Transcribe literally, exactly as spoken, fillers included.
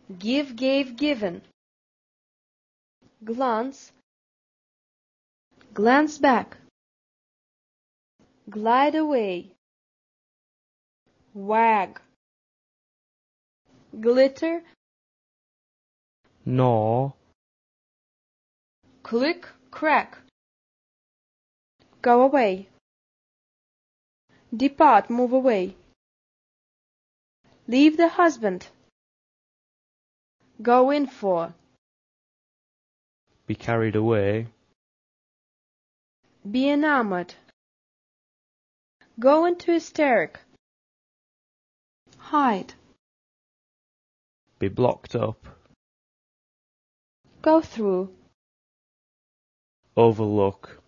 give, gave, given. Glance, glance back. Glide away, wag. Glitter, gnaw. click, crack. Go away. Depart, move away. Leave the husband. Go in for. Be carried away. Be enamored. Go into hysteric. Hide. Be blocked up. Go through. Overlook.